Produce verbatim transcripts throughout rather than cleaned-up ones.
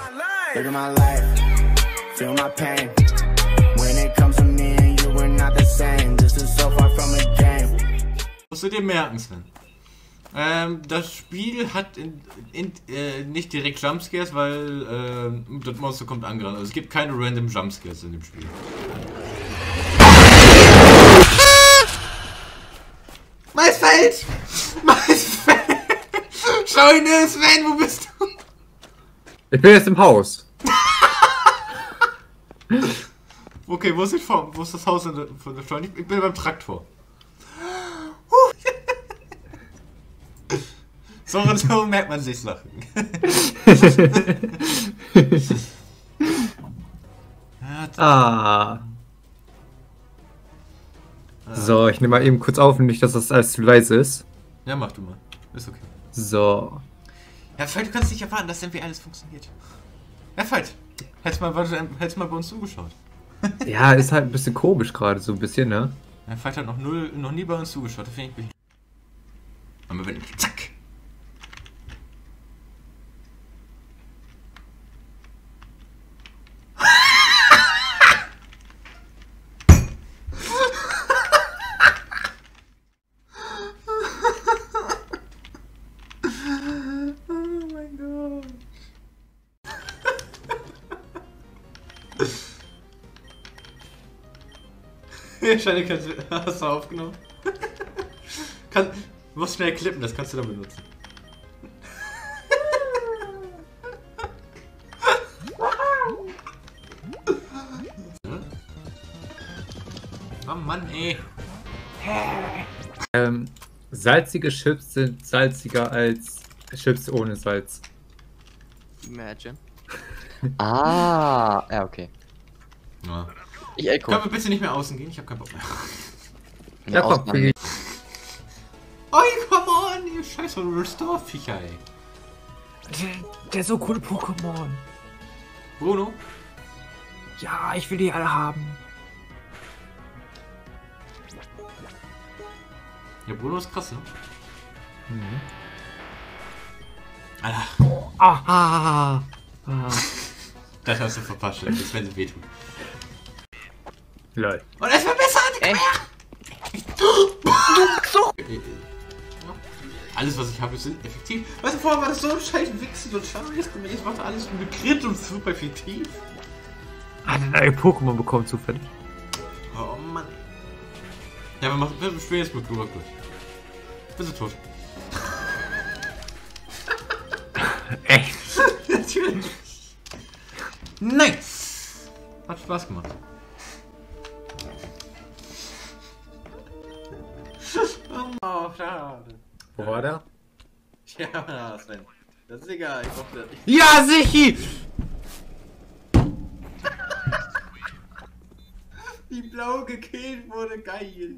Look at my life, feel my pain. When it comes to me and you, we're not the same. This is so far from a game. Musst du dir merken, Sven. Ähm, das Spiel hat in, in, äh, nicht direkt Jumpscares, weil äh, das Monster kommt angerannt. Also es gibt keine random Jumpscares in dem Spiel. Maisfeld! Maisfeld! Schau ihn, Sven, wo bist du? Ich bin jetzt im Haus. Okay, wo ist, die, wo ist das Haus von der Freundin? Ich bin beim Traktor. So und so merkt man sich's lachen. Ah. So, ich nehme mal eben kurz auf, nicht, dass das alles zu leise ist. Ja, mach du mal. Ist okay. So. Ja, Veit, du kannst nicht erwarten, dass irgendwie alles funktioniert. Ja, Veit, hättest mal, hättest mal bei uns zugeschaut. Ja, ist halt ein bisschen komisch gerade, so ein bisschen, ne? Ja, Veit hat noch, null, noch nie bei uns zugeschaut, da finde ich. Aber wenn. Zack! Wahrscheinlich kannst du, hast du aufgenommen. Kann, du musst schnell klippen, das kannst du dann benutzen. Oh Mann, ey. Ähm, salzige Chips sind salziger als Chips ohne Salz. Imagine. Ah, ja, okay. Ja. Ich echo. Können wir bitte nicht mehr außen gehen? Ich hab keinen Bock mehr. Ja, komm, wir Oh, come on, ihr scheiß Restore-Viecher, ey. Der, der so coole Pokémon. Bruno? Ja, ich will die alle haben. Ja, Bruno ist krass, ne? Mhm. Alter. Ah, ah, ah. Das hast du verpasst, das werden sie wehtun. Lol. Und es wird besser! Ey. So. Alles, was ich habe, ist effektiv. Weißt du, vorher war das so ein scheiß Wichsen und Scheiß. Jetzt macht er alles mit Crit und super effektiv. Hat er ein Pokémon bekommen zufällig? Oh Mann. Ja, wir, machen, wir spielen jetzt mit Glurak durch. Bist du tot? Echt? Natürlich. Nice! Hat Spaß gemacht. Oh, schade. Wo war der? Ja, Sven. Das ist egal, ich brauch das nicht. Ja, Sichi! Wie blau gekillt wurde, geil.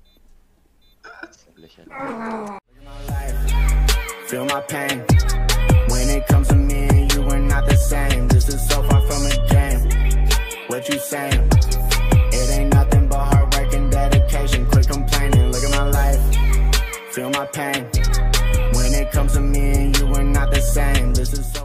Feel my pain. When it comes to me and you, we're not the same. This is so far from a game. What you saying? It ain't nothing but hard work and dedication. Quit complaining, look at my life. Feel my pain. When it comes to me and you, we're not the same. This is so